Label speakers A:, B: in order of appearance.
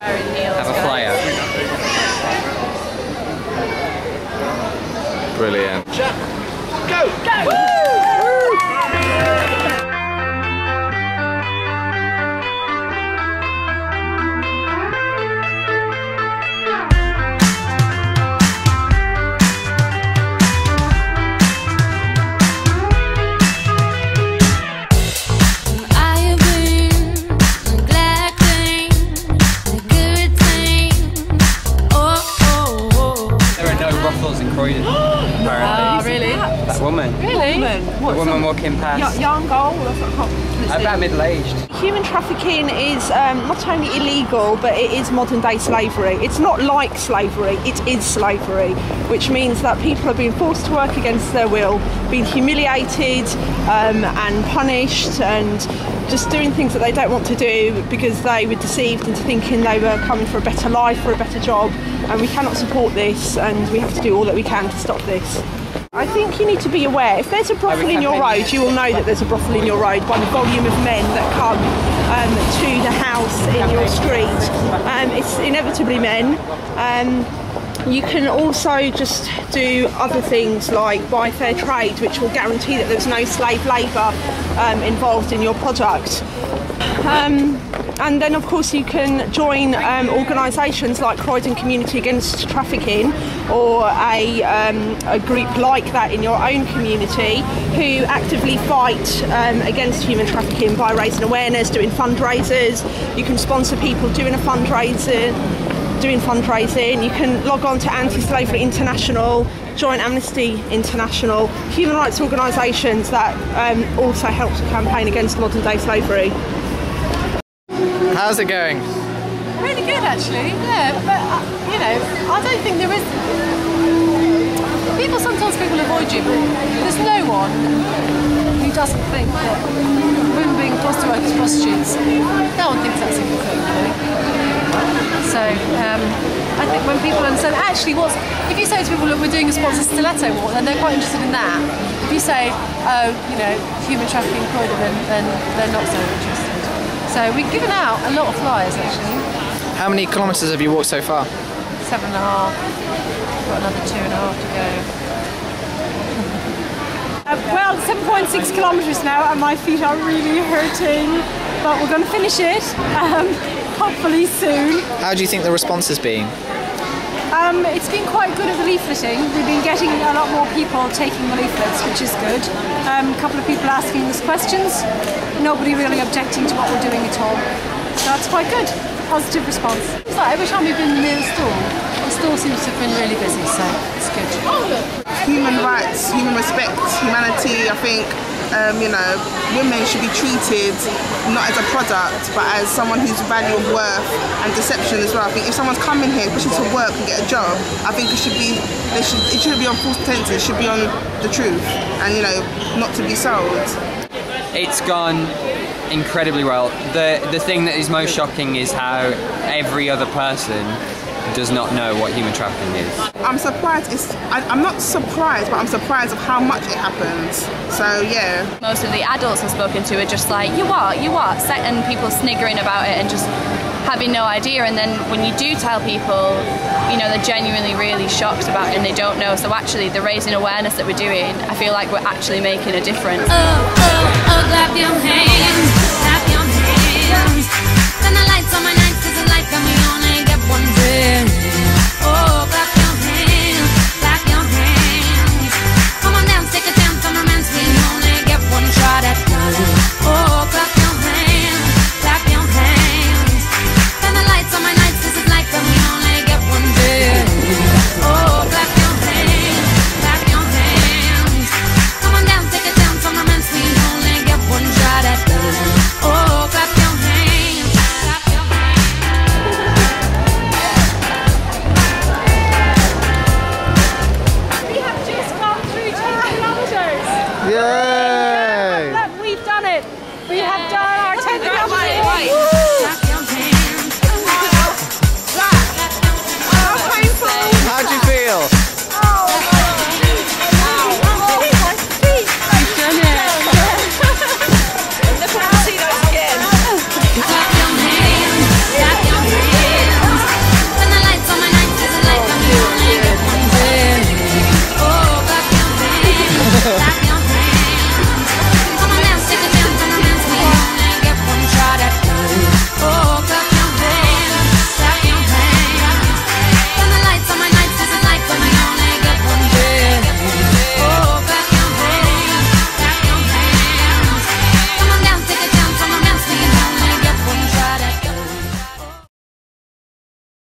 A: Have a flyer.
B: Brilliant.
C: Go! Go! Woo!
A: Apparently.
C: Oh, really?
A: That woman.
C: Really?
A: The woman walking past.
C: Young, old?
A: About middle-aged.
C: Human trafficking is not only illegal, but it is modern day slavery. It's not like slavery, it is slavery, which means that people are being forced to work against their will, being humiliated and punished, and just doing things that they don't want to do because they were deceived into thinking they were coming for a better life, for a better job, and we cannot support this, and we have to do all that we can to stop this. I think you need to be aware, if there's a brothel in your road, you will know that there's a brothel in your road by the volume of men that come to the house in your street. It's inevitably men. You can also just do other things like buy fair trade, which will guarantee that there's no slave labour involved in your product. And then of course you can join organisations like Croydon Community Against Trafficking, or a group like that in your own community who actively fight against human trafficking by raising awareness, doing fundraisers. You can sponsor people doing fundraising. You can log on to Anti-Slavery International, join Amnesty International, human rights organisations that also help to campaign against modern day slavery.
B: How's it going?
D: Really good, actually. Yeah, but you know, I don't think there is. Sometimes people avoid you, but there's no one who doesn't think that women being foster workers, prostitutes. No one thinks that's a good thing, really. So I think when people understand, actually, if you say to people, look, we're doing a sponsored stiletto walk, then they're quite interested in that. If you say, oh, you know, human trafficking Croydon, then they're not so interested. So we've given out a lot of flyers, actually.
B: How many kilometres have you walked so far?
D: 7.5. Got another 2.5 to go.
E: Well, 7.6 kilometres now, and my feet are really hurting. But we're going to finish it, hopefully soon.
B: How do you think the response has been?
E: It's been quite good at the leafleting. We've been getting a lot more people taking the leaflets, which is good. A couple of people asking us questions. Nobody really objecting to what we're doing at all. So that's quite good. Positive response.
D: It's like every time we've been near the store seems to have been really busy, so it's good.
F: Human rights, human respect, humanity, I think, you know, women should be treated not as a product, but as someone whose value of worth and deception as well. I think if someone's coming here, especially to work and get a job, I think it shouldn't be on false pretenses, it should be on the truth, and, you know, not to be sold.
A: It's gone incredibly well. The thing that is most shocking is how every other person does not know what human trafficking is.
F: I'm surprised. I'm not surprised, but I'm surprised of how much it happens. So yeah.
G: Most of the adults I've spoken to are just like, you what? And people sniggering about it and just having no idea. And then when you do tell people, you know, they're genuinely really shocked about it and they don't know. So actually the raising awareness that we're doing, I feel like we're actually making a difference.
H: Clap your hands, clap your hands. Turn the lights on my nights, there's a light and we only get one day. Oh, clap your hands, clap your hands. Come on down, take a chance on romance, we only get one shot at love. Oh, clap your hands, clap your hands. Turn the lights on my nights, this is life and we only get one day. Oh, clap your hands, clap your hands. Come on down, take a chance on romance, we only get one shot at love. Oh, clap your hands, clap your hands.
E: We have just gone through 10 kilometres.
B: Yay!
E: We've done it. We have done our 10 kilometres.